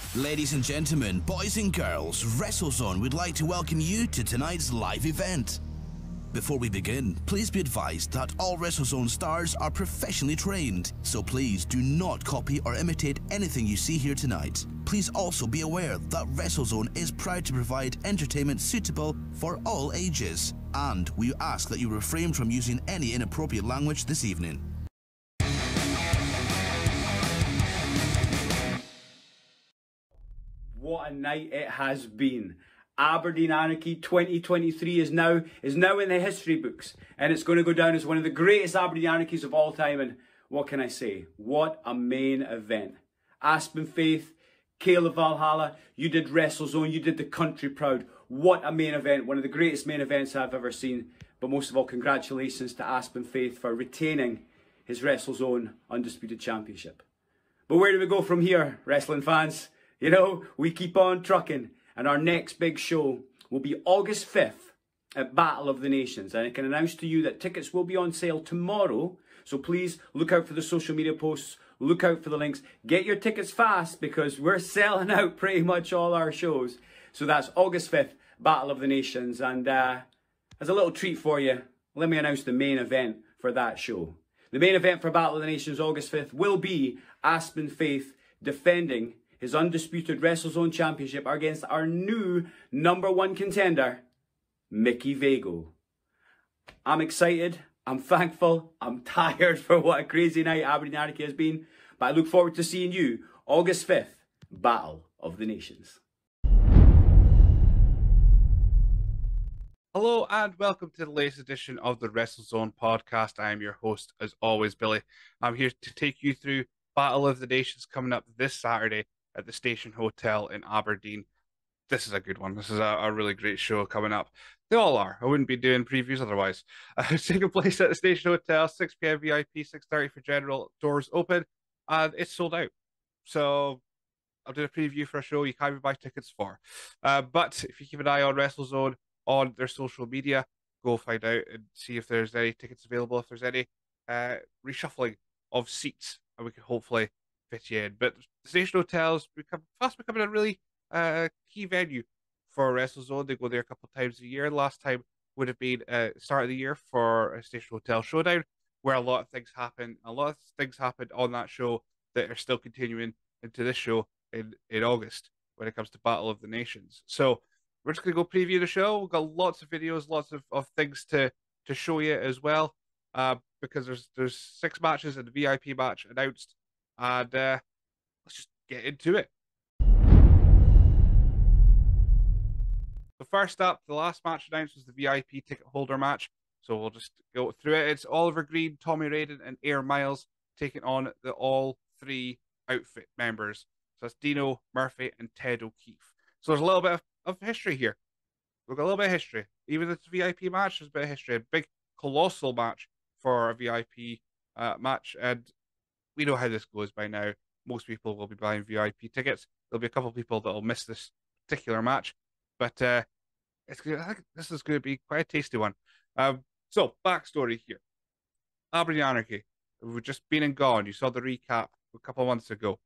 Ladies and gentlemen, boys and girls, WrestleZone would like to welcome you to tonight's live event. Before we begin, please be advised that all WrestleZone stars are professionally trained, so please do not copy or imitate anything you see here tonight. Please also be aware that WrestleZone is proud to provide entertainment suitable for all ages, and we ask that you refrain from using any inappropriate language this evening. What a night it has been. Aberdeen Anarchy 2023 is now in the history books, and it's going to go down as one of the greatest Aberdeen Anarchies of all time. And what can I say? What a main event. Aspen Faith, Caleb Valhalla, you did WrestleZone, you did the country proud. What a main event, one of the greatest main events I've ever seen. But most of all, congratulations to Aspen Faith for retaining his WrestleZone Undisputed Championship. But where do we go from here, wrestling fans? You know, we keep on trucking, and our next big show will be August 5th at Battle of the Nations. And I can announce to you that tickets will be on sale tomorrow, so please look out for the social media posts, look out for the links. Get your tickets fast because we're selling out pretty much all our shows. So that's August 5th, Battle of the Nations. And as a little treat for you, let me announce the main event for that show. The main event for Battle of the Nations August 5th will be Aspen Faith defending his undisputed WrestleZone Championship against our new #1 contender, Mickey Vago. I'm excited, I'm thankful, I'm tired for what a crazy night Aberdeen Anarchy has been, but I look forward to seeing you August 5th, Battle of the Nations. Hello and welcome to the latest edition of the WrestleZone podcast. I am your host, as always, Billy. I'm here to take you through Battle of the Nations coming up this Saturday at the Station Hotel in Aberdeen. This is a good one. This is a really great show coming up. They all are. I wouldn't be doing previews otherwise. It's taking place at the Station Hotel, 6 p.m. VIP, 6:30 for general. Doors open, and it's sold out. So I'll do a preview for a show you can't even buy tickets for. But if you keep an eye on WrestleZone on their social media, go find out and see if there's any tickets available, if there's any reshuffling of seats, and we can hopefully fit you in. But the Station Hotel's fast becoming a really key venue for WrestleZone. They go there a couple of times a year. Last time would have been start of the year for a Station Hotel Showdown, where a lot of things happen. A lot of things happened on that show that are still continuing into this show in August when it comes to Battle of the Nations. So we're just going to go preview the show. We've got lots of videos, lots of things to show you as well, because there's 6 matches and a VIP match announced. And let's just get into it. So first up, the last match announced was the VIP ticket holder match. So we'll just go through it. It's Oliver Green, Tommy Raiden, and Air Miles taking on the all 3 outfit members. So that's Dino, Murphy, and Ted O'Keefe. So there's a little bit of history here. We've got a little bit of history. Even if it's a VIP match, there's a bit of history. A big, colossal match for a VIP match. And we know how this goes by now. Most people will be buying VIP tickets. There'll be a couple of people that will miss this particular match, but I think this is going to be quite a tasty one. So, backstory here. Aberdeen Anarchy. We've just been and gone. You saw the recap a couple of months ago.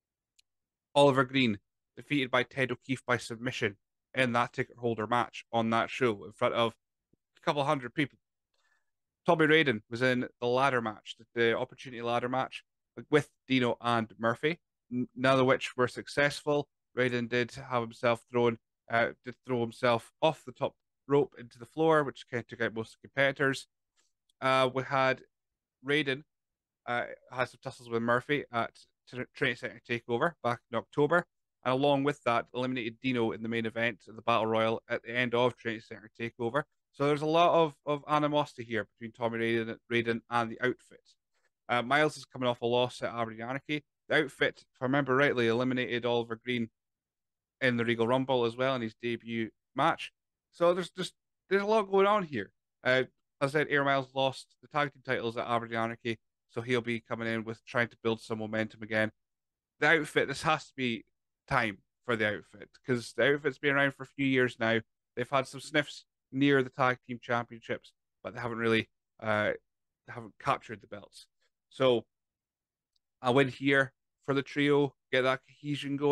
Oliver Green defeated by Ted O'Keefe by submission in that ticket holder match on that show in front of a couple hundred people. Tommy Raiden was in the ladder match, the opportunity ladder match, with Dino and Murphy, none of which were successful. Raiden did have himself throw himself off the top rope into the floor, which kind of took out most of the competitors. We had Raiden had some tussles with Murphy at Training Center Takeover back in October, and along with that, eliminated Dino in the main event of the Battle Royal at the end of Training Center Takeover. So there's a lot of animosity here between Tommy Raiden and the outfit. Miles is coming off a loss at Aberdeen Anarchy. The outfit, if I remember rightly, eliminated Oliver Green in the Regal Rumble as well in his debut match. So there's a lot going on here. As I said, Air Miles lost the tag team titles at Aberdeen Anarchy, so he'll be coming in with trying to build some momentum again. The outfit, this has to be time for the outfit, because the outfit's been around for a few years now. They've had some sniffs near the tag team championships, but they haven't really haven't captured the belts. So a win here for the trio, get that cohesion going.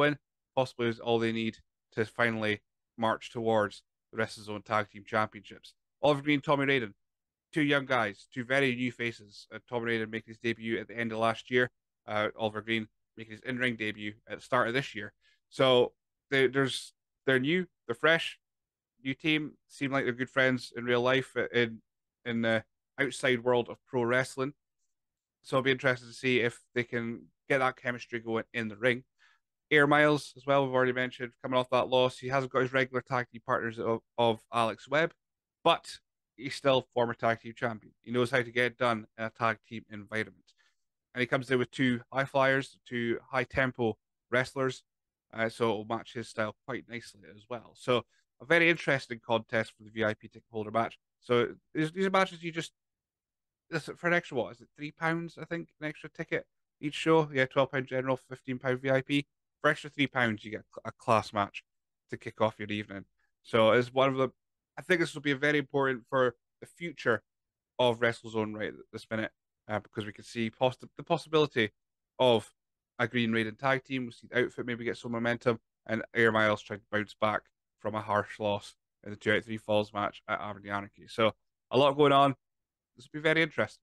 possibly is all they need to finally march towards the WrestleZone Tag Team Championships. Oliver Green, Tommy Raiden, two young guys, two very new faces. Tommy Raiden making his debut at the end of last year. Oliver Green making his in-ring debut at the start of this year. So they're new, they're fresh, new team. Seem like they're good friends in real life in the outside world of pro wrestling. So I'll be interested to see if they can get that chemistry going in the ring. Air Miles as well, we've already mentioned, coming off that loss. He hasn't got his regular tag team partners of Alex Webb, but he's still former tag team champion. He knows how to get it done in a tag team environment. And he comes in with two high flyers, two high tempo wrestlers. So it'll match his style quite nicely as well. So a very interesting contest for the VIP ticket holder match. So these are matches you just, for an extra, what is it, £3, I think, an extra ticket each show? Yeah, £12 general, £15 VIP. For extra £3, you get a class match to kick off your evening. So it's one of the, I think this will be very important for the future of WrestleZone right at this minute, because we can see the possibility of a Green Raiden tag team. We see the outfit maybe get some momentum, and Air Miles trying to bounce back from a harsh loss in the 2 out of 3 Falls match at Aberdeen Anarchy. So a lot going on. This will be very interesting.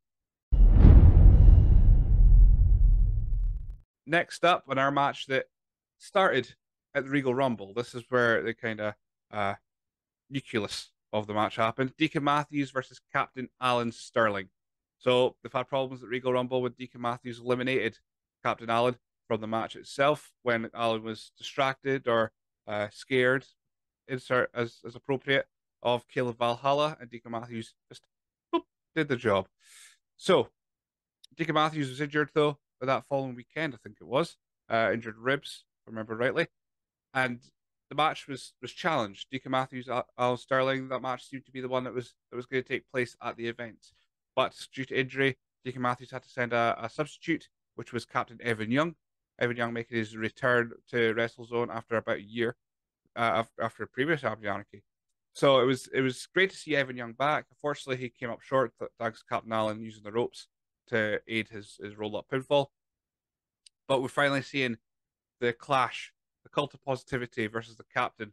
Next up, on our match that started at the Regal Rumble, this is where the kind of nucleus of the match happened. Deacon Matthews versus Captain Alan Sterling. So they've had problems at Regal Rumble with Deacon Matthews eliminated Captain Alan from the match itself when Alan was distracted or scared, insert as appropriate, of Caleb Valhalla, and Deacon Matthews just did the job. So Deacon Matthews was injured though that following weekend, I think it was, injured ribs, if I remember rightly, and the match was challenged. Deacon Matthews, Alan Sterling. That match seemed to be the one that was going to take place at the event, but due to injury, Deacon Matthews had to send a substitute, which was Captain Evan Young. Evan Young making his return to WrestleZone after about a year, after a previous Aberdeen Anarchy. So it was great to see Evan Young back. Unfortunately, he came up short thanks to Captain Allen using the ropes to aid his roll-up pinfall. But we're finally seeing the clash, the cult of positivity versus the captain.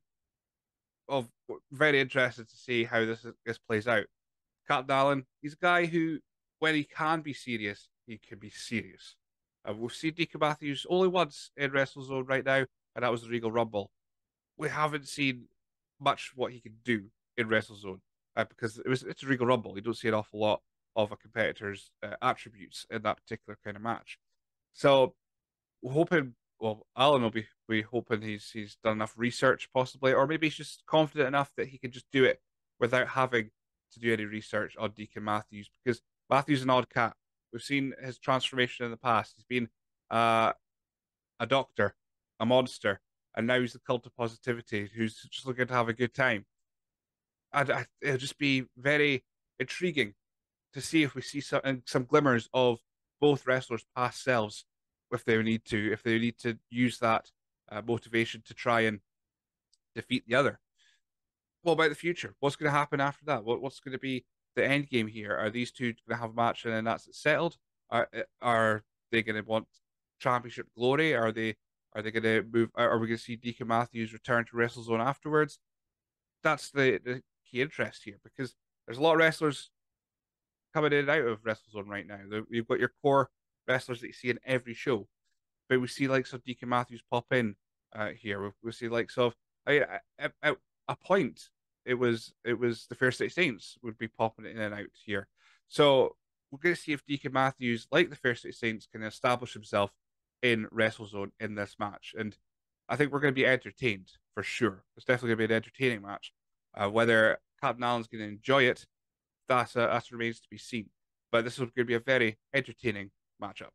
Very interested to see how this plays out. Captain Allen, he's a guy who, when he can be serious, he can be serious. We've seen Deacon Matthews only once in WrestleZone right now, and that was the Regal Rumble. We haven't seen much what he can do in WrestleZone because it's a Regal Rumble. You don't see an awful lot of a competitor's attributes in that particular kind of match. So we're hoping, well, Alan will be hoping he's done enough research possibly, or maybe he's just confident enough that he can just do it without having to do any research on Deacon Matthews, because Matthews is an odd cat. We've seen his transformation in the past. He's been a doctor, a monster, and now he's the cult of positivity who's just looking to have a good time. It'll just be very intriguing to see if we see some glimmers of both wrestlers' past selves, if they need to use that motivation to try and defeat the other. What about the future? What's going to happen after that? What's going to be the end game here? Are these two going to have a match and then that's it settled? Are they going to want championship glory? Are they going to move? Are we going to see Deacon Matthews return to WrestleZone afterwards? That's the key interest here, because there's a lot of wrestlers coming in and out of WrestleZone right now. You've got your core wrestlers that you see in every show, but we see likes of Deacon Matthews pop in here. We see likes of at a point it was the Fair State Saints would be popping in and out here. So we're going to see if Deacon Matthews, like the Fair State Saints, can establish himself in WrestleZone in this match. And I think we're going to be entertained for sure. It's definitely going to be an entertaining match. Whether Captain Allen's going to enjoy it, that remains to be seen. But this is going to be a very entertaining matchup.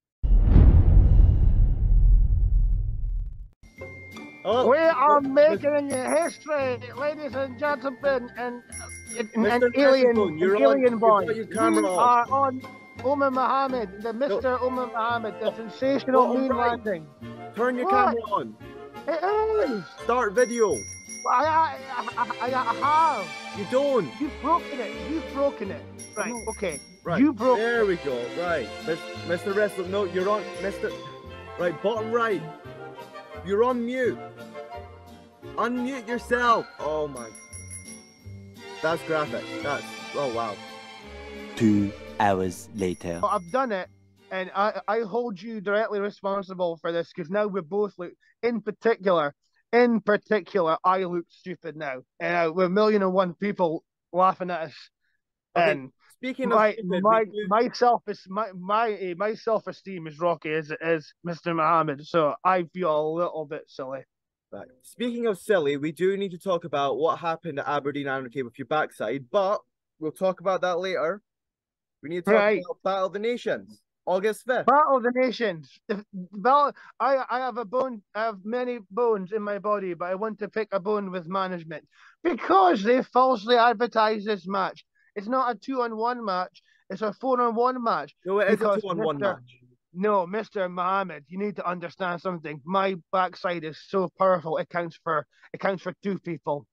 Oh, we are making history, ladies and gentlemen, and alien boy. Are on Umar Muhammad, the Mr. Umar Muhammad, the sensational moon landing. Turn your camera on. It is. Start video. I have. You don't. You've broken it. Right. No. Okay. Right. You broke. There we go. Right. Mr. Wrestler. No, you're on. Mr. Right. Bottom right. You're on mute. Unmute yourself. Oh my. That's graphic. Oh wow. 2 hours later. I've done it, and I hold you directly responsible for this because now we both look, in particular, I look stupid now. And with 1,000,001 people laughing at us. Okay. And Speaking of stupid, my self-esteem is rocky as it is, Mr. Muhammad. So I feel a little bit silly. right. Speaking of silly, we do need to talk about what happened at Aberdeen Anarchy with your backside, but we'll talk about that later. We need to talk about Battle of the Nations, August 5th. Battle of the Nations. I have a bone. I have many bones in my body, but I want to pick a bone with management because they falsely advertise this match. It's not a 2-on-1 match. It's a 4-on-1 match. No, it is a 2-on-1 match. No, Mr. Muhammad, you need to understand something. My backside is so powerful. It counts for 2 people.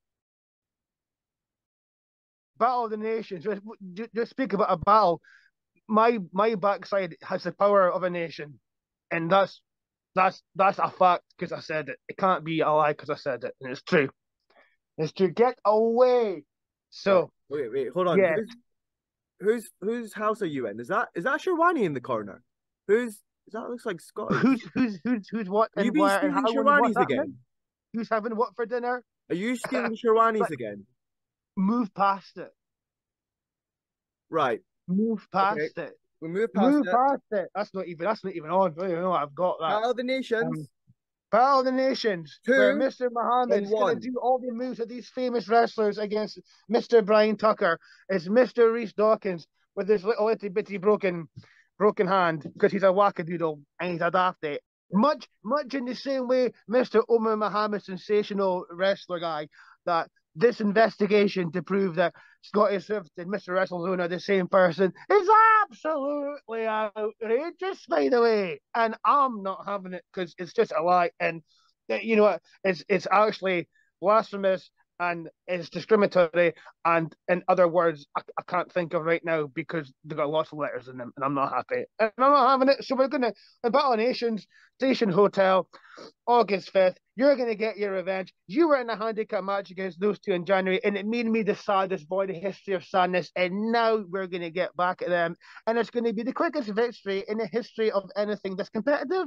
Battle of the Nations. Just speak about a battle. My backside has the power of a nation, and that's a fact because I said it. It can't be a lie because I said it, and it's true. It's true. Get away. So wait, hold on. Yeah. Whose house are you in? Is that Sherwani in the corner? That looks like Scottish. Who's what? Are you being stealing Sherwanis again? Who's having what for dinner? Are you stealing Sherwanis again? Move past it. Right. Move past it. We move past it. That's not even on. I don't know. I've got that. Battle of the Nations. Battle of the Nations, where Mr. Muhammad is going to do all the moves of these famous wrestlers against Mr. Brian Tucker. It's Mr. Reese Dawkins with his little itty bitty broken hand because he's a wackadoodle and he's a dafty. Much in the same way, Mr. Omar Muhammad, sensational wrestler guy, that this investigation to prove that Scotty Swift and Mr. WrestleZone are the same person is absolutely outrageous, by the way. And I'm not having it because it's just a lie. And you know what? It's actually blasphemous and it's discriminatory. And in other words, I can't think of right now because they've got lots of letters in them, and I'm not happy. And I'm not having it. So we're gonna Battle of Nations, Station Hotel, August 5th. You're going to get your revenge. You were in a handicap match against those two in January, and it made me the saddest boy, the history of sadness. And now we're going to get back at them, and it's going to be the quickest victory in the history of anything that's competitive.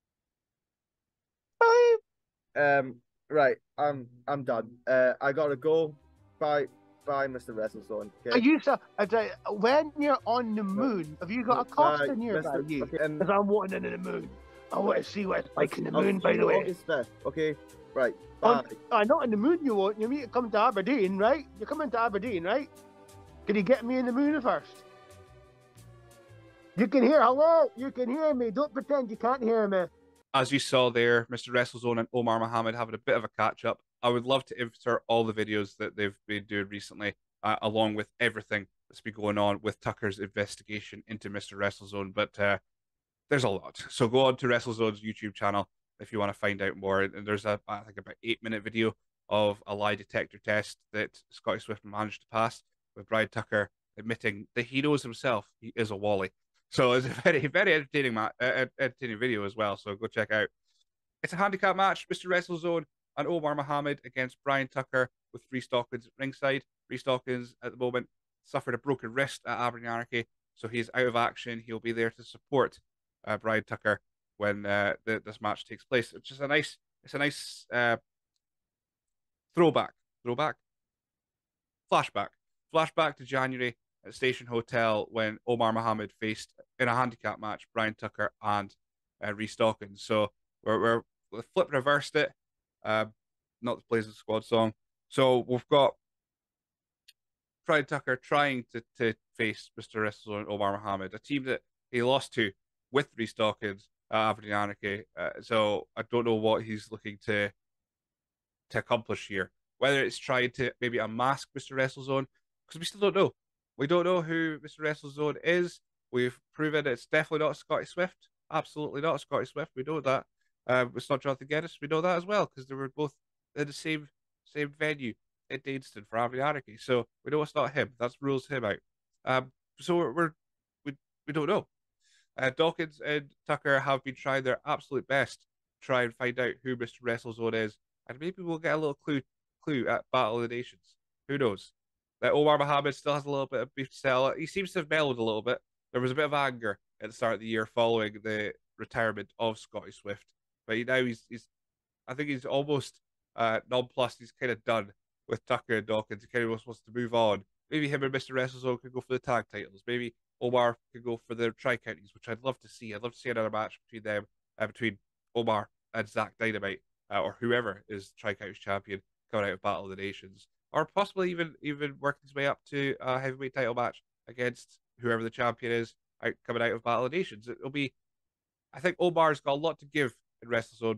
Bye. Right. I'm done. I gotta go. Bye, Mr. WrestleZone. Okay. When you're on the moon, have you got a costume nearby you? Because I'm wanting into the moon. I want to see what it's like in the moon, by the way. August 5th. Okay, right. Bye. Not in the moon you won't. You need to come to Aberdeen, right? You're coming to Aberdeen, right? Can you get me in the moon first? You can hear, hello? You can hear me. Don't pretend you can't hear me. As you saw there, Mr. WrestleZone and Omar Muhammad having a bit of a catch-up. I would love to insert all the videos that they've been doing recently, along with everything that's been going on with Tucker's investigation into Mr. WrestleZone, but there's a lot. So go on to WrestleZone's YouTube channel if you want to find out more. And there's I think about 8-minute video of a lie detector test that Scotty Swift managed to pass with Brian Tucker admitting that he knows himself he is a Wally. So it's a very, very entertaining video as well. So go check out. It's a handicap match, Mr. WrestleZone and Omar Muhammad against Brian Tucker with Reese Dawkins at ringside. Reese Dawkins at the moment suffered a broken wrist at Aberdeen Anarchy, so he's out of action. He'll be there to support Brian Tucker when this match takes place. It's just a nice flashback to January at Station Hotel when Omar Muhammad faced in a handicap match Brian Tucker and Reese Dawkins. So we're flip reversed it, not the Blazing Squad song. So we've got Brian Tucker trying to face Mr. WrestleZone and Omar Muhammad, a team that he lost to with Reese Dawkins at Aberdeen Anarchy. So I don't know what he's looking to accomplish here. Whether it's trying to maybe unmask Mr. WrestleZone, because we still don't know. We don't know who Mr. WrestleZone is. We've proven it's definitely not Scotty Swift. Absolutely not Scotty Swift. We know that. It's not Jonathan Geddes. We know that as well because they were both in the same venue at Dainston for Aberdeen Anarchy. So we know it's not him. That rules him out. So we don't know. Dawkins and Tucker have been trying their absolute best try and find out who Mr. WrestleZone is, and maybe we'll get a little clue at Battle of the Nations. Who knows? That Omar Mohammed still has a little bit of beef to sell. He seems to have mellowed a little bit. There was a bit of anger at the start of the year following the retirement of Scotty Swift, but now he's I think he's almost nonplussed. He's kind of done with Tucker and Dawkins. He kind of wants to move on. Maybe him and Mr. WrestleZone could go for the tag titles. Maybe Omar could go for the tri-counties, which I'd love to see. I'd love to see another match between them, between Omar and Zach Dynamite, or whoever is tri-counties champion coming out of Battle of the Nations, or possibly even working his way up to a heavyweight title match against whoever the champion is coming out of Battle of the Nations. It'll be, I think Omar's got a lot to give in WrestleZone,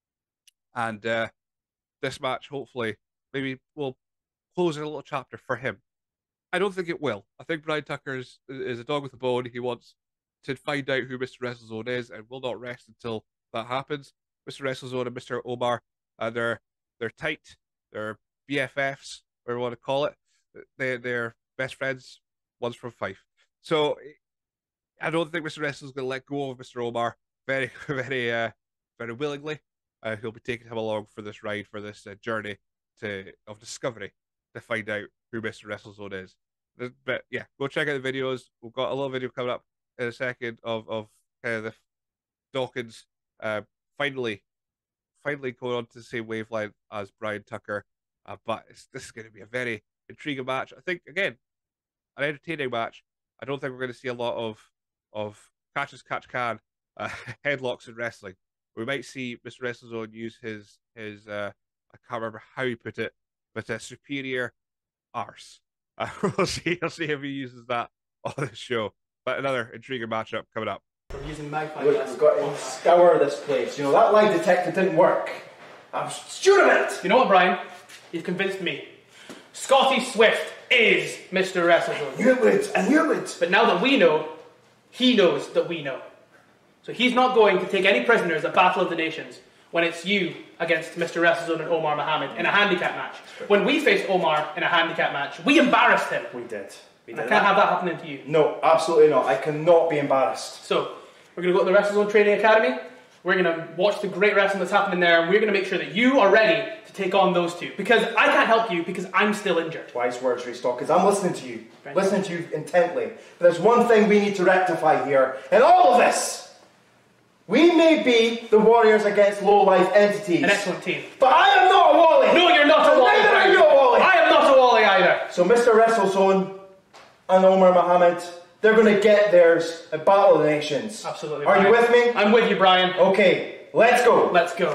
and this match hopefully maybe will close a little chapter for him. I don't think it will. I think Brian Tucker is a dog with a bone. He wants to find out who Mr. WrestleZone is and will not rest until that happens. Mr. WrestleZone and Mr. Omar, they're tight. They're BFFs, whatever you want to call it. They're best friends. One's from Fife. So I don't think Mr. WrestleZone's going to let go of Mr. Omar very, very willingly. He'll be taking him along for this ride, for this journey of discovery to find out who Mr. WrestleZone is. But yeah, go check out the videos. We've got a little video coming up in a second of kind of the Dawkins finally going on to the same wavelength as Brian Tucker. But this is going to be a very intriguing match. I think, again, an entertaining match. I don't think we're going to see a lot of catch as catch can headlocks in wrestling. We might see Mr. WrestleZone use his I can't remember how he put it, but a superior arse. We'll see if he uses that on the show. But another intriguing matchup coming up. We're using magpie. We've got to scour this place. You know, that lie detector didn't work. I'm sure of it. You know what, Brian? You've convinced me. Scotty Swift is Mr. WrestleZone. I knew it. But now that we know, he knows that we know. So he's not going to take any prisoners at Battle of the Nations when it's you against Mr. WrestleZone and Omar Mohammed in a handicap match. When we faced Omar in a handicap match, we embarrassed him. We did. I can't have that happening to you. No, absolutely not. I cannot be embarrassed. So, we're going to go to the WrestleZone Training Academy. We're going to watch the great wrestling that's happening there, and we're going to make sure that you are ready to take on those two. Because I can't help you because I'm still injured. Wise words, Restock, because I'm listening to you. Right. Listening to you intently. But there's one thing we need to rectify here. In all of this, we may be the warriors against low-life entities. An excellent team. But I am not a Wally! No, you're not a Wally. Neither are you a Wally! I am not a Wally either. So Mr. WrestleZone and Omar Mohammed, they're going to get theirs at Battle of the Nations. Absolutely, Are Brian. you with me? I'm with you, Brian. Okay, let's go. Let's go.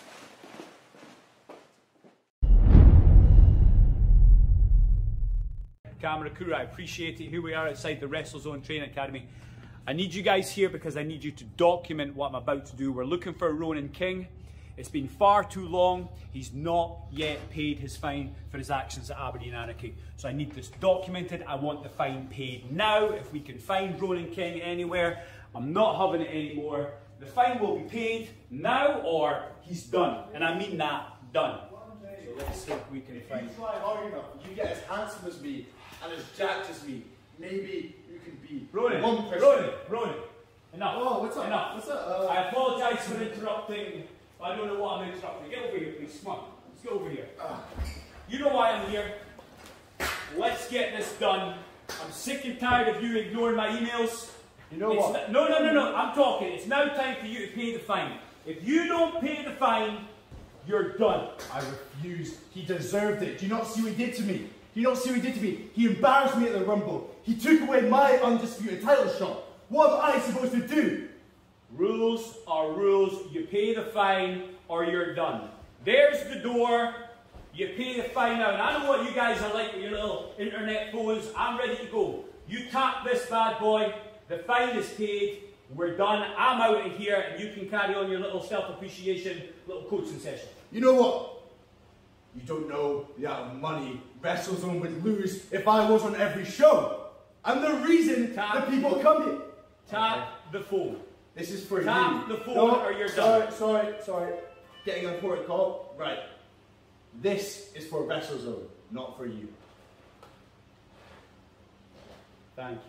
Camera crew, I appreciate it. Here we are outside the WrestleZone Training Academy. I need you guys here because I need you to document what I'm about to do. We're looking for Ronan King. It's been far too long. He's not yet paid his fine for his actions at Aberdeen Anarchy. So I need this documented. I want the fine paid now. If we can find Ronan King anywhere, I'm not having it anymore. The fine will be paid now or he's done. And I mean that, done. So let's see if we can find... If you try hard enough, you get as handsome as me and as jacked as me. Maybe you can be Ronan, one person. Ronan, enough. Oh, what's up? Enough. What's up? I apologise for interrupting. I don't know what I'm interrupting. Get over here, please. Come on. Let's get over here. You know why I'm here. Let's get this done. I'm sick and tired of you ignoring my emails. You know what? No. I'm talking. It's now time for you to pay the fine. If you don't pay the fine, you're done. I refused. He deserved it. Do you not see what he did to me? Do you not see what he did to me? He embarrassed me at the Rumble. He took away my undisputed title shot. What am I supposed to do? Rules are rules. You pay the fine or you're done. There's the door. You pay the fine now. And I know what you guys are like with your little internet phones. I'm ready to go. You tap this bad boy. The fine is paid. We're done. I'm out of here and you can carry on your little self-appreciation, little coaching session. You know what? You don't know the amount of money WrestleZone would lose if I was on every show. I'm the reason that people come here. Tap the phone. This is for you. Tap the phone or you're done. Sorry. Getting an important call. Right. This is for WrestleZone, not for you. Thank you.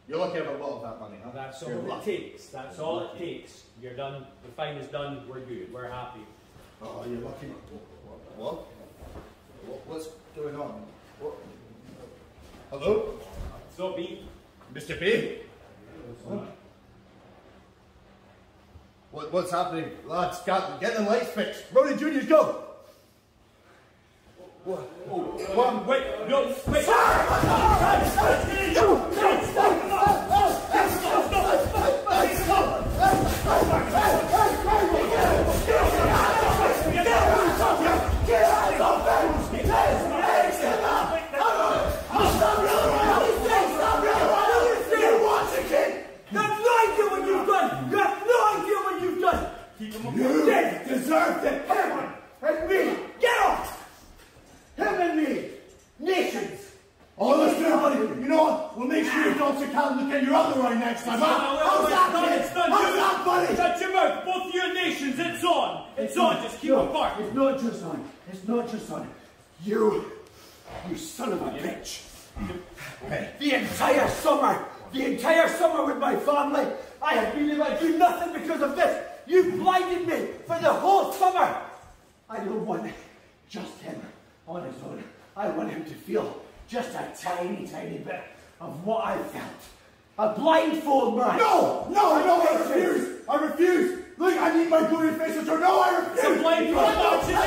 You're lucky I've got a lot of that money, huh? That's all it takes. That's all it takes. You're done. The fine is done. We're good. We're happy. Oh, you're lucky. What? What's going on? What? Hello? So, B. Mr. B? What's happening? Lads, get the lights fixed. Ronnie Jr., go! What? Wait, no, wait. You deserve it! Him and me! Get off! Him and me! Nations! Oh, let's do it, buddy! You know what? We'll make sure your daughter can't look at your other eye next time, huh? How's that, It's done. How's that, buddy? Shut your mouth. Both of your nations. It's on. It's on. Just keep apart. It's not just on. It's not just on. You son of a bitch. The entire summer with my family, I have been able to do nothing because of this. You blinded me for the whole summer. I don't want just him on his own. I want him to feel just a tiny, tiny bit of what I felt. A blindfold man. No, I refuse. I refuse. Look, I need my glory face to turn. No, I refuse. It's a blindfold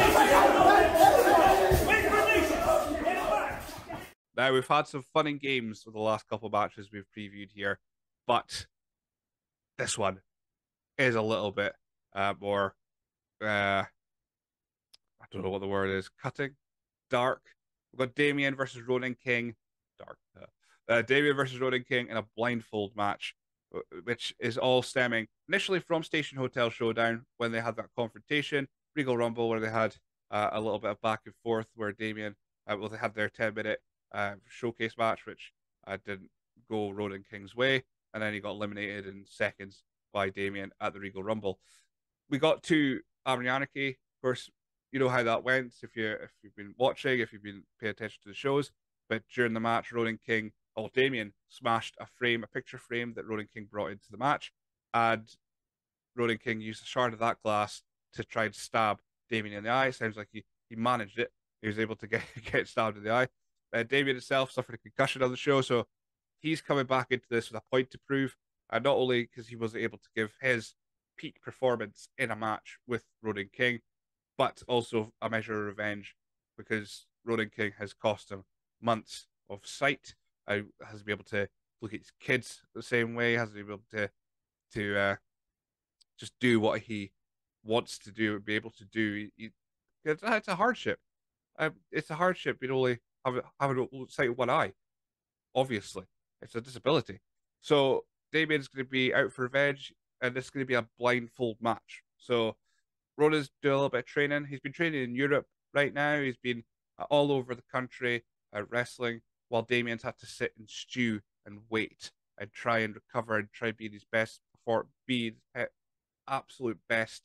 match. Now, we've had some fun and games with the last couple of matches we've previewed here, but this one is a little bit more, I don't know what the word is, cutting, dark. We've got Damien versus Ronan King, Damien versus Ronan King in a blindfold match, which is all stemming initially from Station Hotel Showdown when they had that confrontation, Regal Rumble where they had a little bit of back and forth where Damien, they had their 10-minute showcase match, which didn't go Ronan King's way, and then he got eliminated in seconds by Damien at the Regal Rumble. We got to Aberdeen Anarchy. Of course, you know how that went if you've been watching, if you've been paying attention to the shows. But during the match, Damien smashed a picture frame that Ronan King brought into the match, and Ronan King used a shard of that glass to try and stab Damien in the eye. It sounds like he managed it. He was able to get stabbed in the eye. Damien himself suffered a concussion on the show, so he's coming back into this with a point to prove. And not only because he was able to give his peak performance in a match with Ronan King, but also a measure of revenge because Ronan King has cost him months of sight. Hasn't been able to look at his kids the same way. Hasn't been able to just do what he wants to do and be able to do. It's a hardship. It's a hardship. You'd only having sight of one eye. Obviously, it's a disability. So Damien's going to be out for revenge, and this is going to be a blindfold match. So Ronan's doing a little bit of training. He's been training in Europe right now. He's been all over the country wrestling, while Damien's had to sit and stew and wait and try and recover and try and be his best be his absolute best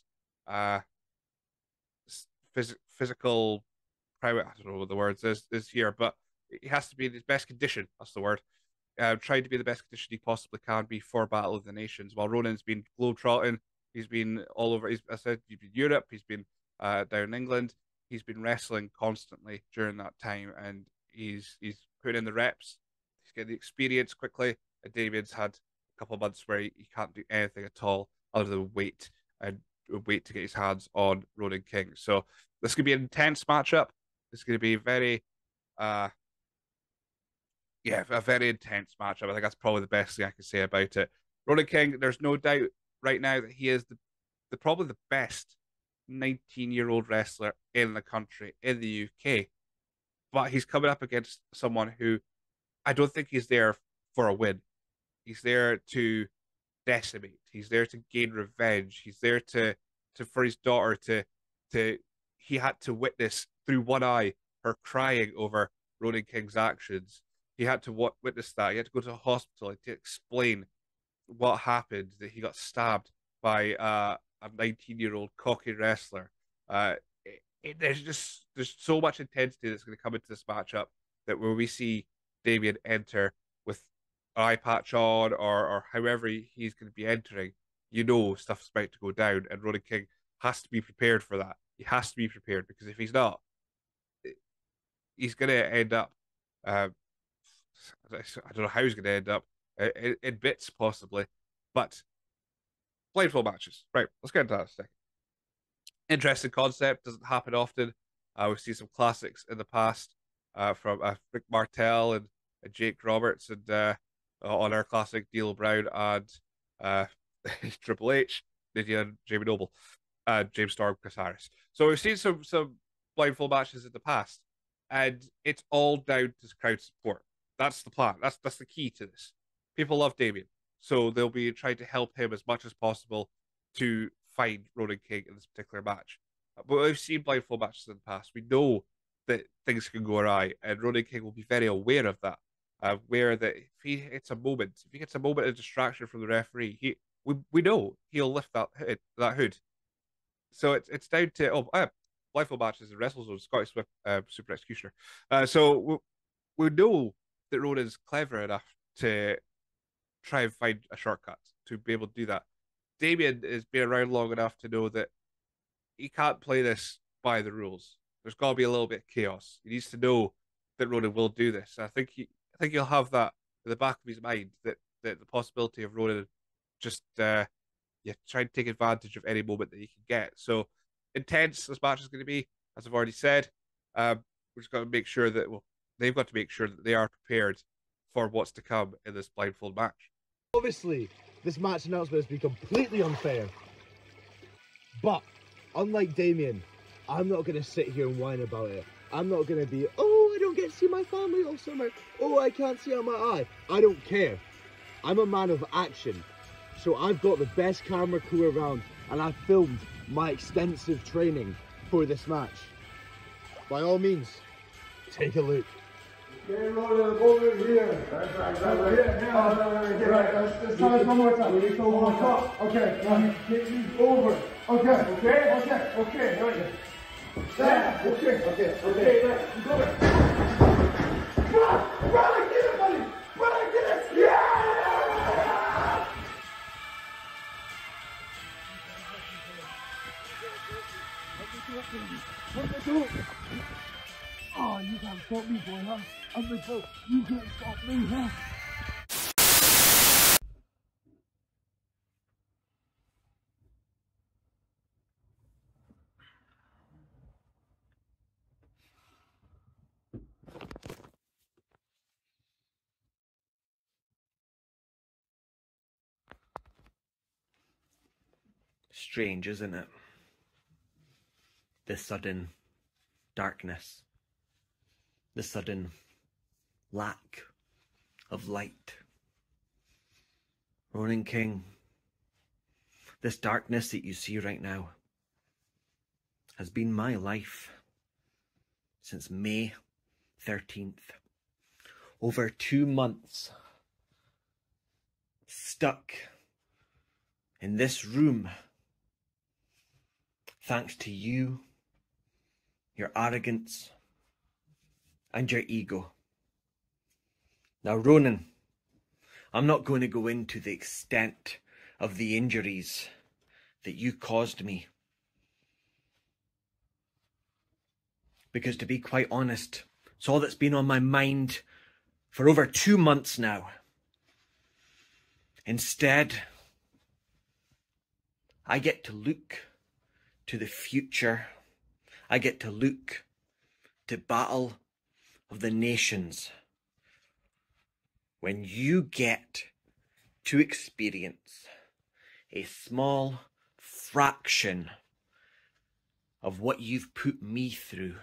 physical private. I don't know what the word is here, but he has to be in his best condition. That's the word. Trying to be the best condition he possibly can be for Battle of the Nations. While Ronan's been globetrotting, he's been all over. He's been in Europe, he's been down in England. He's been wrestling constantly during that time, and he's putting in the reps. He's getting the experience quickly. And Damien's had a couple of months where he can't do anything at all other than wait to get his hands on Ronan King. So this could be an intense matchup. It's going to be a very intense matchup. I think that's probably the best thing I can say about it. Ronan King, there's no doubt right now that he is probably the best 19-year-old wrestler in the country, in the UK. But he's coming up against someone who I don't think he's there for a win. He's there to decimate. He's there to gain revenge. He's there to for his daughter to he had to witness through one eye her crying over Ronan King's actions. He had to witness that. He had to go to a hospital to explain what happened, that he got stabbed by a 19-year-old cocky wrestler. There's so much intensity that's going to come into this matchup that where we see Damien enter with eye patch on or however he's going to be entering, you know stuff's about to go down, and Ronan King has to be prepared for that. He has to be prepared, because if he's not, he's going to end up. I don't know how he's going to end up in bits possibly, but blindfold matches. Right, let's get into that in a second. Interesting concept, doesn't happen often. We've seen some classics in the past from Rick Martel and Jake Roberts, and on our classic D'Lo Brown and Triple H, Lydia and Jamie Noble, James Storm, Chris Harris. So we've seen some blindfold matches in the past, and it's all down to crowd support. That's the plan. That's the key to this. People love Damien, so they'll be trying to help him as much as possible to find Ronan King in this particular match. But we've seen blindfold matches in the past. We know that things can go awry, and Ronan King will be very aware of that. Where that if he gets a moment of distraction from the referee, we know he'll lift that hood. So it's down to blindfold matches in WrestleZone, Scottish Swift Super Executioner. So we know that Ronan's clever enough to try and find a shortcut to be able to do that. Damien has been around long enough to know that he can't play this by the rules. There's got to be a little bit of chaos. He needs to know that Ronan will do this. I think he'll have that in the back of his mind, that the possibility of Ronan just try and take advantage of any moment that he can get. So intense this match is going to be, as I've already said. We're just got to make sure that they've got to make sure that they are prepared for what's to come in this blindfold match. Obviously, this match announcement has been completely unfair. But, unlike Damien, I'm not going to sit here and whine about it. I'm not going to be, oh, I don't get to see my family all summer. Oh, I can't see out my eye. I don't care. I'm a man of action. So I've got the best camera crew around, and I've filmed my extensive training for this match. By all means, take a look. Okay, Ronan, over here. Right. Let's try this one more time. One top. Okay, get me over. Okay. There we go. Yeah. Okay, right. You go back. Run, get it, buddy. Run, get it. Yeah! Oh, you can't stop me, boy, huh? I'm the boat. You can't stop me, huh? Strange, isn't it? The sudden darkness. The sudden lack of light. Ronan King, this darkness that you see right now has been my life since May 13th. Over 2 months stuck in this room, thanks to you, your arrogance, and your ego. Now, Ronan, I'm not going to go into the extent of the injuries that you caused me. Because to be quite honest, it's all that's been on my mind for over 2 months now. Instead, I get to look to the future. I get to look to Battle of the Nations, when you get to experience a small fraction of what you've put me through.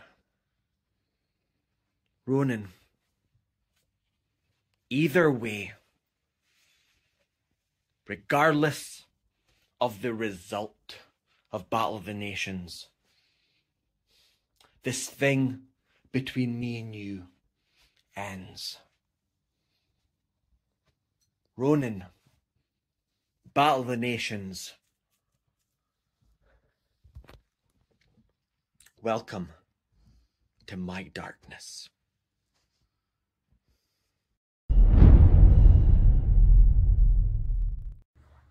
Ronan, either way, regardless of the result of Battle of the Nations, this thing between me and you ends. Ronan, Battle of the Nations, welcome to my darkness.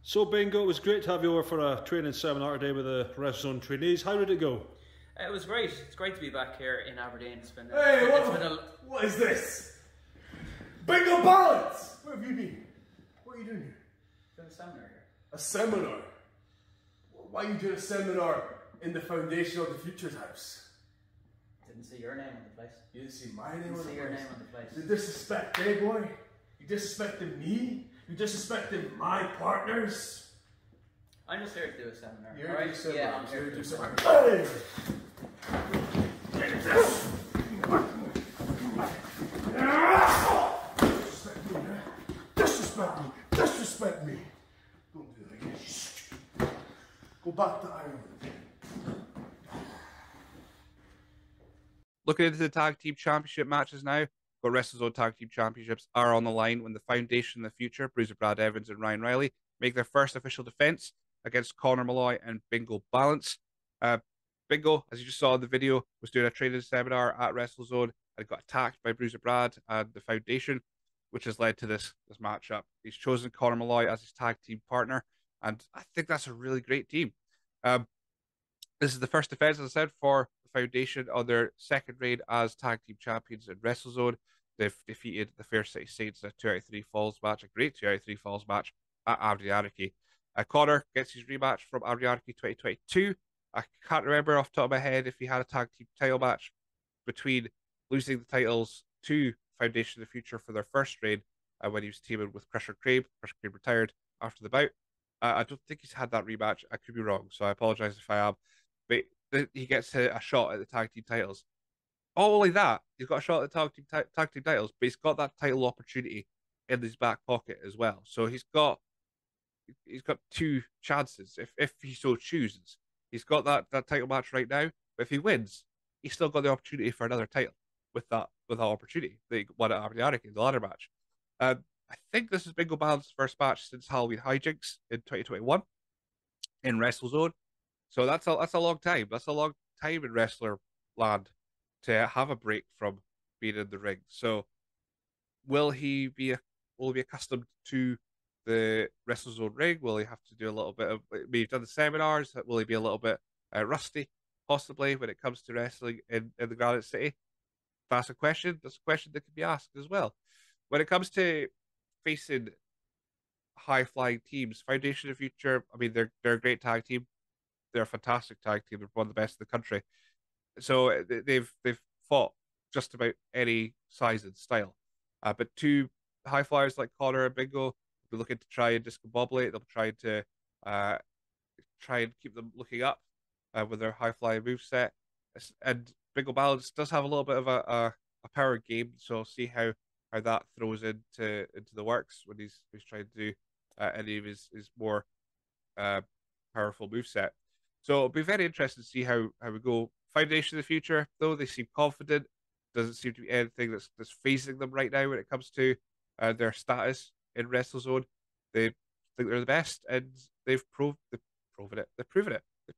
So Bingo, it was great to have you over for a training seminar today with the WrestleZone trainees. How did it go? It was great. It's great to be back here in Aberdeen. It's been. Hey, what is this? Bingo Balance! Where have you been? What are you doing here? Doing a seminar here. A seminar? Why are you doing a seminar in the foundation of the Futures House? Didn't see your name on the place. You didn't see my name on the place? Didn't see your name on the place. You disrespect, eh, boy? You disrespected me? You disrespected my partners? I'm just here to do a seminar. You're right? here to do a seminar. Yeah, I'm here to do a seminar. Hey! Disrespect me! Disrespect me! Don't do that again. Go back to Ireland. Looking into the tag team championship matches now, but WrestleZone tag team championships are on the line when the Foundation in the future, Bruiser Brad Evans and Ryan Riley, make their first official defense against Connor Malloy and Bingo Balance. Bingo, as you just saw in the video, was doing a training seminar at WrestleZone and got attacked by Bruiser Brad and the Foundation, which has led to this matchup. He's chosen Connor Malloy as his tag team partner, and I think that's a really great team. This is the first defense, as I said, for the Foundation on their second reign as tag team champions in WrestleZone. They've defeated the Fair City Saints in a 2 out of 3 falls match, a great 2 out of 3 falls match at Aberdeen Anarchy. Connor gets his rematch from Aberdeen Anarchy 2022. I can't remember off the top of my head if he had a tag team title match between losing the titles to Foundation in the Future for their first reign when he was teaming with Crusher Crabe. Crusher Crabe retired after the bout. I don't think he's had that rematch. I could be wrong, so I apologize if I am. But he gets a shot at the tag team titles. Not only that, he's got a shot at the tag team titles, but he's got that title opportunity in his back pocket as well. So he's got two chances if he so chooses. He's got that title match right now, but if he wins, he's still got the opportunity for another title with that opportunity. They won at Aberdeen Anarchy in the ladder match. I think this is Bingo Balance's first match since Halloween Hijinks in 2021 in WrestleZone. So that's a long time. That's a long time in wrestler land to have a break from being in the ring. So will he be accustomed to the WrestleZone ring? Will he have to do a little bit of, maybe done the seminars? Will he be a little bit rusty, possibly, when it comes to wrestling in the Granite City? That's a question. That's a question that can be asked as well. When it comes to facing high-flying teams, Foundation of the Future, I mean, they're a great tag team. They're a fantastic tag team. They're one of the best in the country. So they've fought just about any size and style. But two high flyers like Connor and Bingo will be looking to try and discombobulate. They'll try to try and keep them looking up with their high flying moveset. And Bingo Balance does have a little bit of a power game, so see how that throws into the works when he's trying to do any of his more powerful moveset. So it'll be very interesting to see how we go. Foundation in the Future, though, they seem confident. Doesn't seem to be anything that's phasing them right now when it comes to their status in WrestleZone. They think they're the best, and they've proven it. They've proven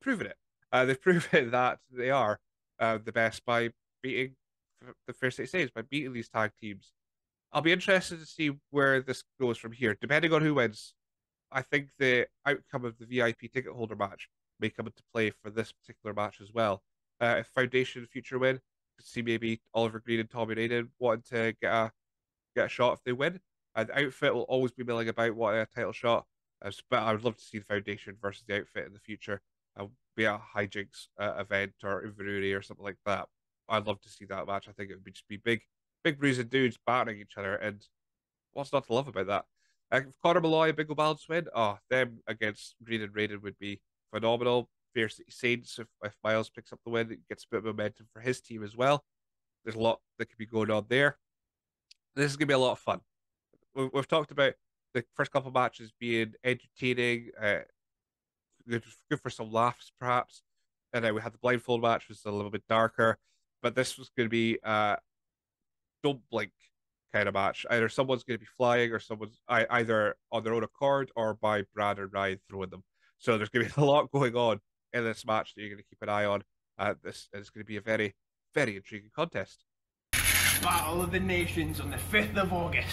that they are the best by beating the Fair City Saints, by beating these tag teams. I'll be interested to see where this goes from here, depending on who wins. I think the outcome of the VIP ticket holder match may come into play for this particular match as well. If Foundation Future win, see maybe Oliver Green and Tommy Raiden wanting to get a shot if they win. The outfit will always be milling about wanting a title shot, but I would love to see the Foundation versus the outfit in the future. Be a hijinks event or Inverurie or something like that. I'd love to see that match. I think it would just be big bruising dudes battering each other, and what's not to love about that? If Connor Malloy and Bingo Balance win, them against Green and Raiden would be phenomenal. Fair City Saints, if Miles picks up the win, it gets a bit of momentum for his team as well. There's a lot that could be going on there. This is going to be a lot of fun. We've talked about the first couple of matches being entertaining, good for some laughs, perhaps. And then we had the blindfold match, which was a little bit darker. But this was going to be don't blink kind of match. Either someone's going to be flying or someone's either on their own accord or by Brad and Ryan throwing them. So there's going to be a lot going on in this match that you're going to keep an eye on. This is going to be a very, very intriguing contest. Battle of the Nations on the 5th of August.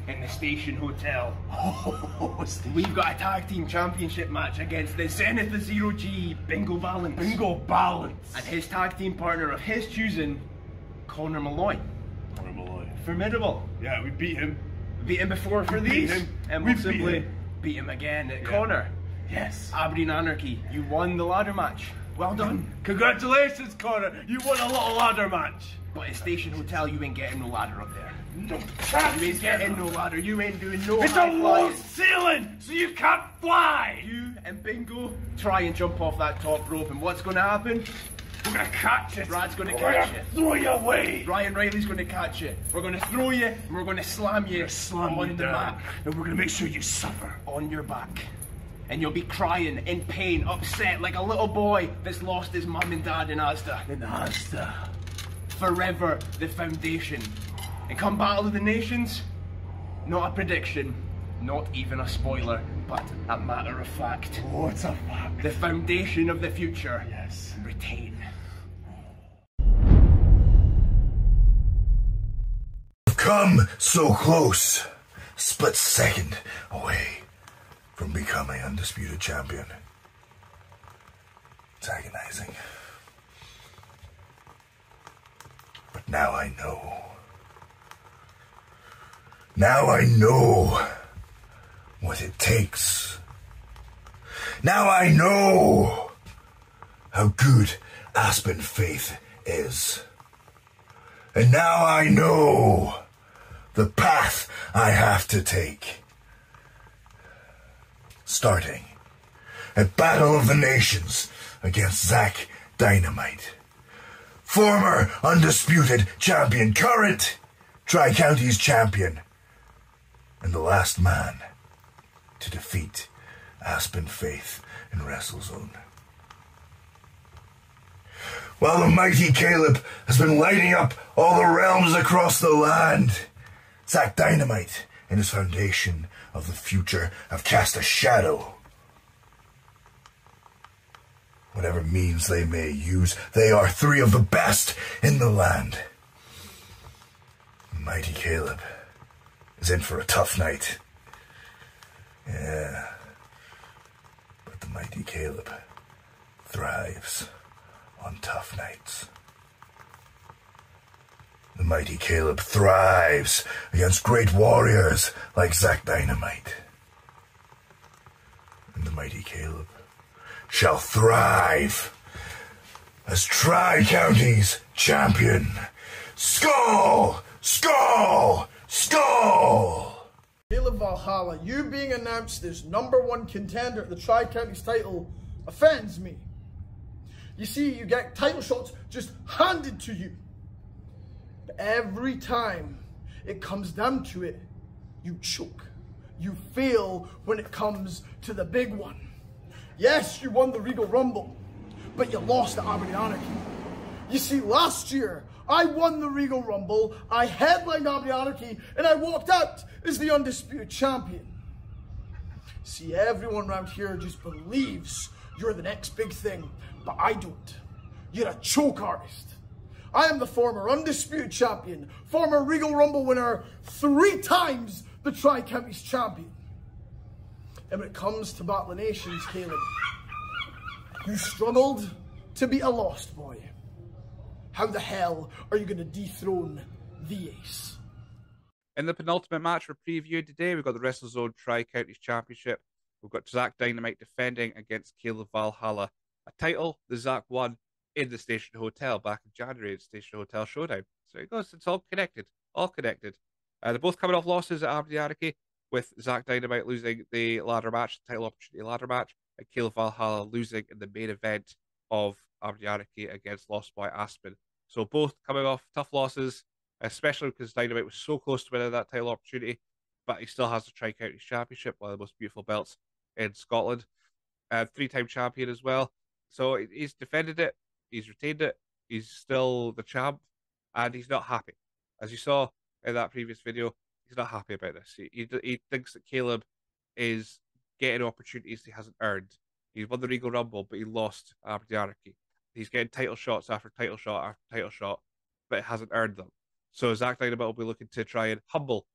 in the Station Hotel. We've got a tag team championship match against the Zenith of Zero G, Bingo Balance. Bingo Balance. And his tag team partner of his choosing, Connor Malloy. Connor Malloy. Formidable. Yeah, we beat him. Beat him before for these. And we'll simply beat him again. Connor. Yes. Aberdeen Anarchy, you won the ladder match. Well done. Congratulations, Connor. You won a little ladder match. But at Station Hotel, you ain't getting no ladder up there. No You ain't getting no ladder. You ain't doing no It's high a low flying. ceiling, so you can't fly. You and Bingo try and jump off that top rope, and what's going to happen? We're going to catch it. Brad's going to We're catch gonna you. Throw you away. Ryan Riley's going to catch you. We're going to throw you, and we're going to slam you on the mat. And we're going to make sure you suffer. On your back. And you'll be crying in pain, upset, like a little boy that's lost his mum and dad in Asda. In Asda. Forever the foundation. And come Battle of the Nations, not a prediction, not even a spoiler, but a matter of fact. Oh, it's a fact. The foundation of the future. Yes. Retain. Come so close, split second away from becoming undisputed champion. It's agonizing. But now I know. Now I know what it takes. Now I know how good Aspen Faith is. And now I know the path I have to take. Starting at Battle of the Nations against Zach Dynamite. Former undisputed champion, current Tri-Counties champion, and the last man to defeat Aspen Faith in WrestleZone. While the mighty Caleb has been lighting up all the realms across the land, Zach Dynamite and his foundation of the future have cast a shadow. Whatever means they may use, they are three of the best in the land. Mighty Caleb is in for a tough night. Yeah. But the mighty Caleb thrives on tough nights. The mighty Caleb thrives against great warriors like Zach Dynamite. And the mighty Caleb shall thrive as Tri-Counties champion. Skull! Skull! Skull! Caleb Valhalla, you being announced as #1 contender at the Tri-Counties title offends me. You see, you get title shots just handed to you. But every time it comes down to it, you choke. You fail when it comes to the big one. Yes, you won the Regal Rumble, but you lost at Aberdeen Anarchy. You see, last year, I won the Regal Rumble, I headlined Aberdeen Anarchy, and I walked out as the undisputed champion. See, everyone around here just believes you're the next big thing, but I don't. You're a choke artist. I am the former undisputed champion, former Regal Rumble winner, 3 times the Tri-Counties champion. And when it comes to Battle of Nations, Caleb, you struggled to beat a lost boy. How the hell are you going to dethrone the Ace? In the penultimate match we're previewing today, we've got the WrestleZone Tri-Counties Championship. We've got Zach Dynamite defending against Caleb Valhalla, a title that Zach won in the Station Hotel back in January at Station Hotel Showdown. So it goes, it's all connected, all connected. They're both coming off losses at Aberdeen Anarchy, with Zach Dynamite losing the ladder match, the title opportunity ladder match, and Caleb Valhalla losing in the main event of Aberdeen Anarchy against Lost Boy Aspen. So both coming off tough losses, especially because Dynamite was so close to winning that title opportunity, but he still has the Tri-Counties Championship, one of the most beautiful belts in Scotland. 3-time champion as well. So he's defended it, he's retained it, he's still the champ, and he's not happy. As you saw in that previous video, he's not happy about this. He thinks that Caleb is getting opportunities he hasn't earned. He won the Regal Rumble, but he lost Aberdeen Anarchy. He's getting title shots after title shot after title shot, but hasn't earned them. So Zach Dynamite will be looking to try and humble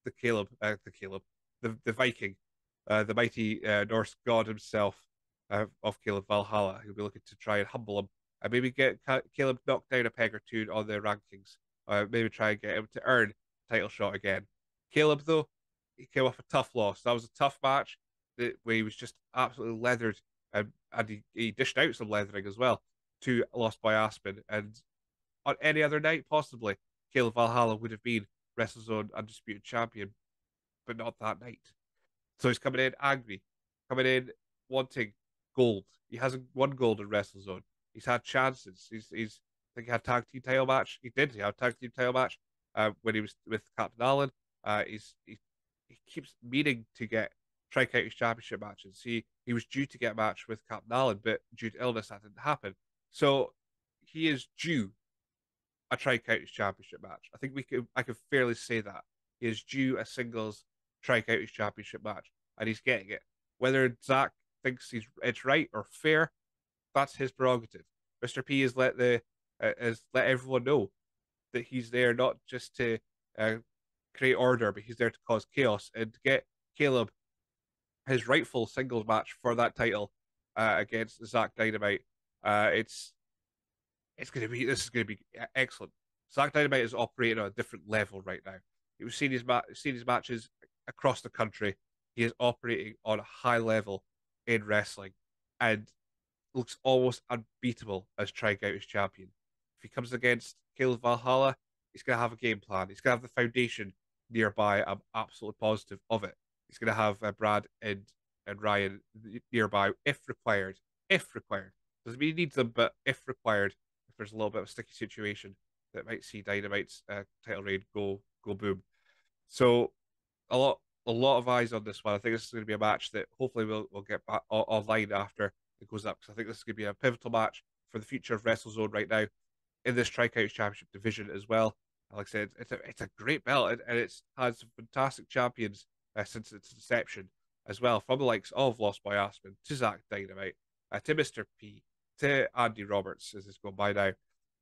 the Viking, the mighty Norse god himself of Caleb Valhalla, who'll be looking to try and humble him and maybe get Caleb knocked down a peg or two on the rankings. Maybe try and get him to earn a title shot again. Caleb, though, he came off a tough loss. That was a tough match where he was just absolutely leathered, and he dished out some leathering as well to lost by Aspen. And on any other night, possibly, Caleb Valhalla would have been WrestleZone Undisputed Champion, but not that night. So he's coming in angry, coming in wanting gold. He hasn't won gold in WrestleZone. He's had chances. I think he had tag team title match. He had a tag team title match when he was with Captain Allen. He keeps meaning to get Tri-Counties Championship matches. He was due to get a match with Captain Allen, but due to illness, that didn't happen. So he is due a Tri-Counties Championship match. I think I could fairly say that. He is due a singles Tri-Counties Championship match, and he's getting it. Whether Zach thinks it's right or fair, that's his prerogative. Mr. P has let everyone know that he's there not just to create order, but he's there to cause chaos and to get Caleb his rightful singles match for that title against Zach Dynamite. This is going to be excellent. Zach Dynamite is operating on a different level right now. We've seen his matches across the country. He is operating on a high level in wrestling and looks almost unbeatable as Tri-Counties champion. If he comes against Caleb Valhalla, he's going to have a game plan. He's going to have the foundation nearby. I'm absolutely positive of it. He's going to have Brad and Ryan nearby if required. If required. Doesn't mean he needs them, but if required, if there's a little bit of a sticky situation that might see Dynamite's title reign go boom. So a lot of eyes on this one. I think this is going to be a match that hopefully we'll get back online after it goes up, because I think this is going to be a pivotal match for the future of WrestleZone right now in this Tri-Counties Championship division as well. Like I said, it's a great belt, and it's had some fantastic champions since its inception as well, from the likes of Lost by Aspen to Zach Dynamite, to Mr. P, to Andy Roberts as it's gone by now,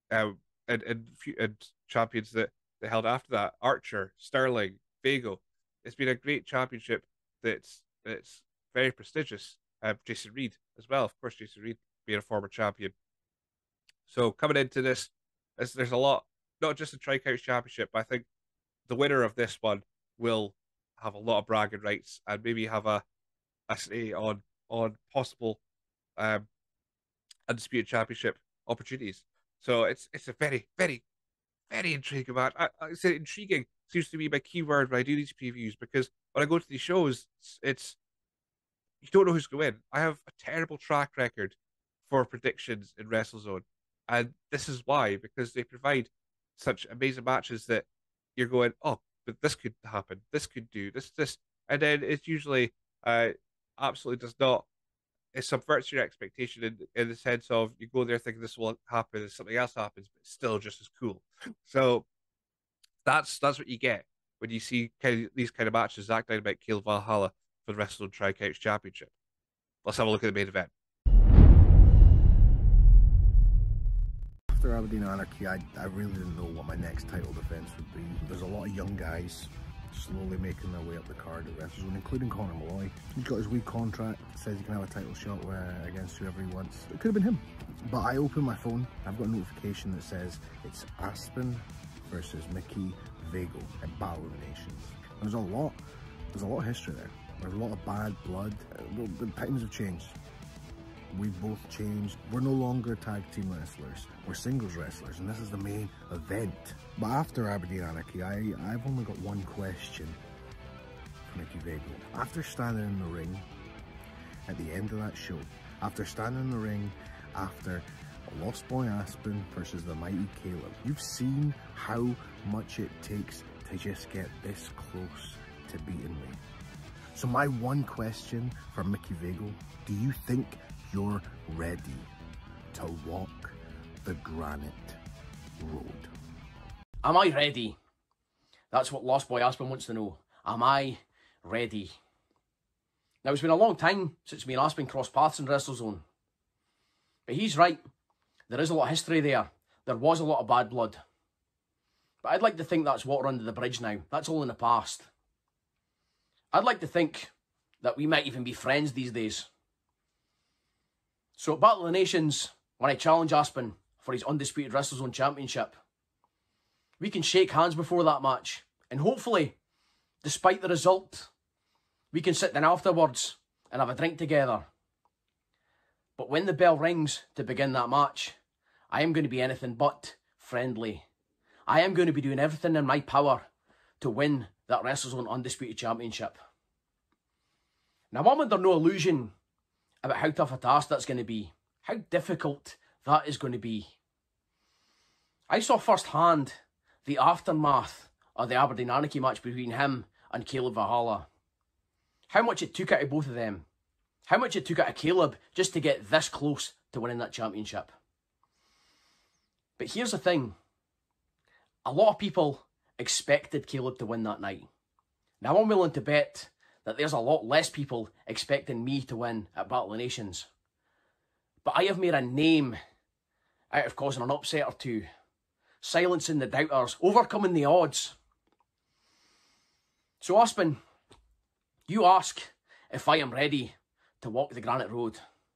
and champions that held after that, Archer, Sterling, Vago. It's been a great championship that's very prestigious. Jason Reed as well, of course, Jason Reed being a former champion. So coming into this, there's a lot, not just the Tri-Counties Championship, but I think the winner of this one will have a lot of bragging rights and maybe have a say on possible Undisputed Championship opportunities. So it's a very, very, very intriguing match. I say intriguing seems to be my key word when I do these previews, because when I go to these shows, it's you don't know who's going to win. I have a terrible track record for predictions in WrestleZone, and this is why, because they provide such amazing matches that you're going, oh, but this could happen, this could do this, and then it's usually absolutely does not. It subverts your expectation in the sense of you go there thinking this will happen and something else happens, but it's still just as cool. So that's what you get when you see these kind of matches. Zach Dynamite, Caleb Valhalla for the WrestleZone Tri-Counties Championship. Let's have a look at the main event. After Aberdeen Anarchy, I really didn't know what my next title defence would be. There's a lot of young guys slowly making their way up the card at WrestleZone, including Conor Malloy. He's got his wee contract, says he can have a title shot against whoever he wants. It could have been him. But I open my phone, I've got a notification that says it's Aspen versus Mickey Vago at Battle of the Nations. There's a lot of history there. There's a lot of bad blood. The times have changed. We've both changed. We're no longer tag team wrestlers. We're singles wrestlers, and this is the main event. But after Aberdeen Anarchy, I've only got one question for Mickey Vago. After standing in the ring at the end of that show, after standing in the ring after Lost Boy Aspen versus the Mighty Caleb, you've seen how much it takes to just get this close to beating me. So my one question for Mickey Vago, do you think you're ready to walk the granite road? Am I ready? That's what Lost Boy Aspen wants to know. Am I ready? Now, it's been a long time since me and Aspen crossed paths in WrestleZone. But he's right. There is a lot of history there. There was a lot of bad blood. But I'd like to think that's water under the bridge now. That's all in the past. I'd like to think that we might even be friends these days. So at Battle of the Nations, when I challenge Aspen for his undisputed WrestleZone Championship, we can shake hands before that match, and hopefully, despite the result, we can sit down afterwards and have a drink together. But when the bell rings to begin that match, I am going to be anything but friendly. I am going to be doing everything in my power to win that WrestleZone Undisputed Championship. Now, I'm under no illusion about how tough a task that's going to be, how difficult that is going to be. I saw firsthand the aftermath of the Aberdeen Anarchy match between him and Caleb Valhalla. How much it took out of both of them. How much it took out of Caleb just to get this close to winning that championship. But here's the thing. A lot of people expected Caleb to win that night. Now I'm willing to bet that there's a lot less people expecting me to win at Battle of the Nations. But I have made a name out of causing an upset or two, silencing the doubters, overcoming the odds. So Aspen, you ask if I am ready to walk the granite road.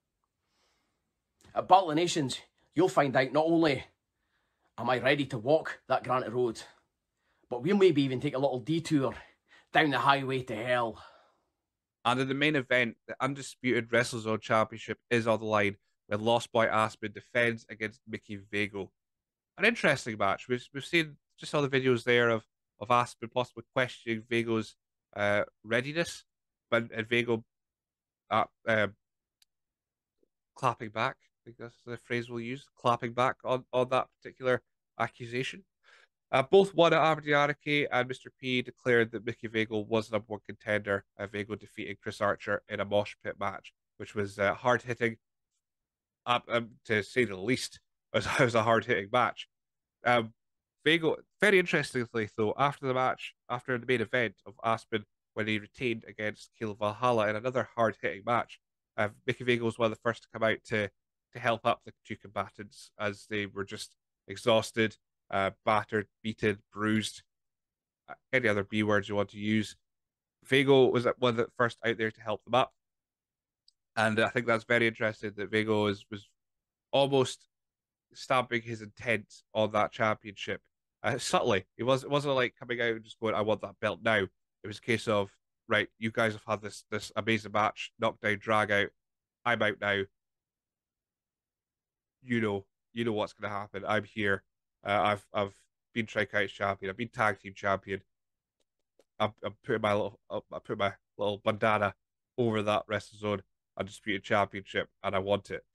At Battle of the Nations, you'll find out not only am I ready to walk that granite road, but we'll maybe even take a little detour down the highway to hell. And in the main event, the undisputed WrestleZone Championship is on the line when Lost Boy Aspen defends against Mickey Vago. An interesting match. We've seen just all the videos there of Aspen possibly questioning Vago's readiness, and Vago clapping back. I think that's the phrase we'll use, clapping back on that particular accusation. Both won at Aberdeen Anarchy, and Mr. P declared that Mickey Vago was the #1 contender. Vago defeated Chris Archer in a mosh pit match, which was hard-hitting, to say the least. It was a hard-hitting match. Vago, very interestingly though, after the match, after the main event of Aspen, when he retained against Caleb Valhalla in another hard-hitting match, Mickey Vago was one of the first to come out to help up the two combatants as they were just exhausted, battered, beaten, bruised, any other B words you want to use. Vago was one of the first out there to help them up. And I think that's very interesting that Vago was almost stamping his intent on that championship subtly. It wasn't like coming out and just going, I want that belt now. It was a case of, right, you guys have had this amazing match, knockdown, drag out. I'm out now. You know what's going to happen. I'm here. I've been Strikeout champion. I've been tag team champion. I'm putting my little bandana over that WrestleZone Undisputed Championship, and I want it.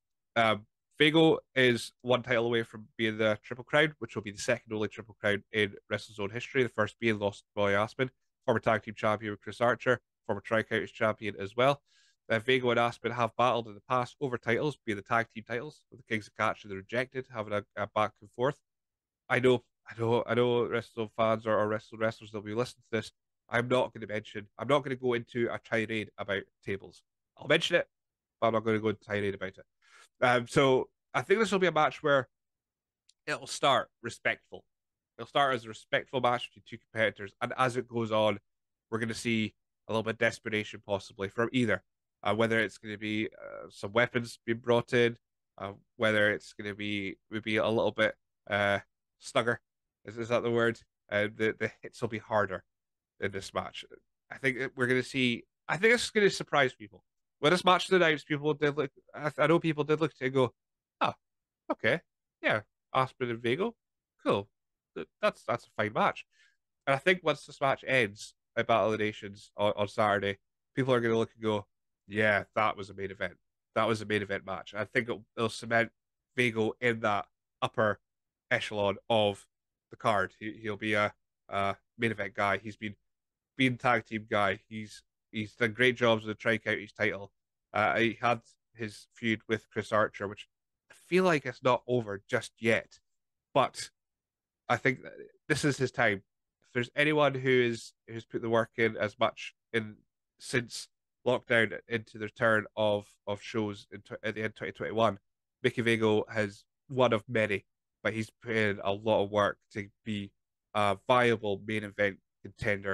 Vago is one title away from being the Triple Crown, which will be the second only Triple Crown in WrestleZone history. The first being Lost Boy Aspen, former tag team champion with Chris Archer, former Strikeout champion as well. Vago and Aspen have battled in the past over titles, being the tag team titles, with the Kings of Catch and the Rejected, having a back and forth. I know WrestleZone fans or wrestlers that will be listening to this. I'm not going to go into a tirade about tables. I'll mention it, but I'm not going to go into a tirade about it. So I think this will be a match where it'll start respectful. It'll start as a respectful match between two competitors, and as it goes on, we're going to see a little bit of desperation possibly from either. Whether it's going to be some weapons being brought in, whether it's going to be maybe a little bit snugger. Is that the word? The hits will be harder in this match. I think we're going to see. I think it's going to surprise people. When this match was announced, people did look. I know people did look to go, oh, okay, yeah, Aspen and Vago, cool. That's a fine match. And I think once this match ends at Battle of the Nations on Saturday, people are going to look and go, yeah, that was a main event. That was a main event match. I think it'll cement Vago in that upper echelon of the card. He'll be a main event guy. He's been tag team guy. He's done great jobs with the Strikeout his title. He had his feud with Chris Archer, which I feel like it's not over just yet. But I think that this is his time. If there's anyone who's put the work in as much in since lockdown into the return of shows at the end of 2021, Mickey Vago has one of many, but he's put in a lot of work to be a viable main event contender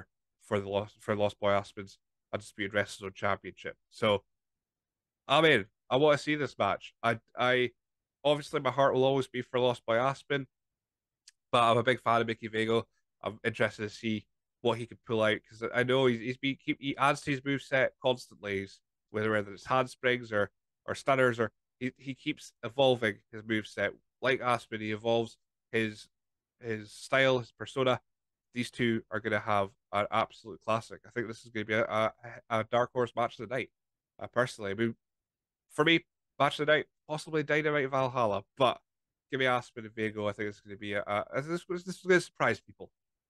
for the Lost Boy Aspen's Undisputed WrestleZone Championship. So I'm in. I want to see this match. I obviously my heart will always be for Lost Boy Aspen, but I'm a big fan of Mickey Vago. I'm interested to see what he can pull out because I know he adds to his moveset constantly, whether it's handsprings or stunners or he keeps evolving his moveset. Like Aspen, he evolves his style, his persona. These two are going to have an absolute classic. I think this is going to be a dark horse match of the night. Personally, I mean, for me, match of the night, possibly Dynamite Valhalla, but give me Aspen and Vago. I think it's going to be this is going to surprise people.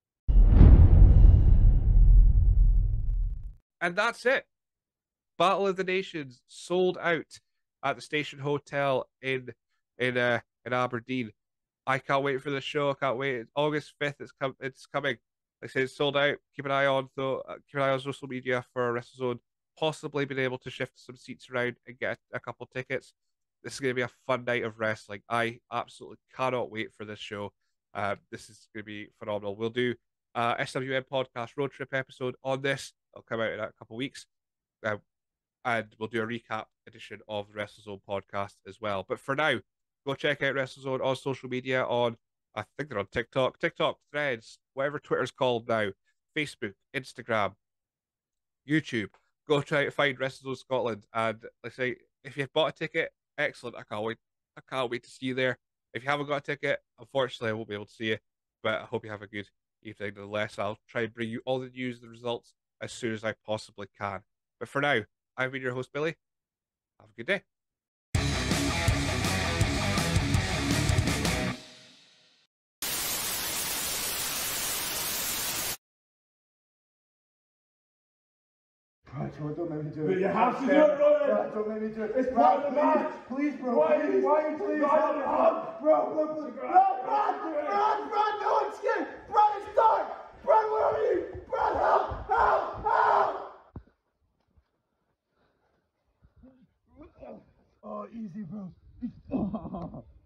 And that's it. Battle of the Nations sold out at the Station Hotel in Aberdeen. I can't wait for the show. I can't wait. It's August 5th. It's coming. Like I said, it's sold out. Keep an eye on social media for WrestleZone. Possibly being able to shift some seats around and get a couple tickets. This is going to be a fun night of wrestling. I absolutely cannot wait for this show. This is going to be phenomenal. We'll do SWM podcast road trip episode on this. It'll come out in a couple of weeks. And we'll do a recap edition of the WrestleZone podcast as well. But for now, go check out WrestleZone on social media I think they're on TikTok, Threads, whatever Twitter's called now, Facebook, Instagram, YouTube. Go try to find WrestleZone Scotland. And let's say, if you've bought a ticket, excellent. I can't wait to see you there. If you haven't got a ticket, unfortunately, I won't be able to see you. But I hope you have a good evening nonetheless. I'll try and bring you all the news and the results as soon as I possibly can. But for now, I've been your host, Billy. Have a good day. Don't make me do it. You have to do it, brother. Don't make me do it. It's part of the match. Please, bro. Why are you please? Bro, Brad, no, it's good. Brad, it's dark. Brad, where are you? Brad, help. Oh, easy, bro.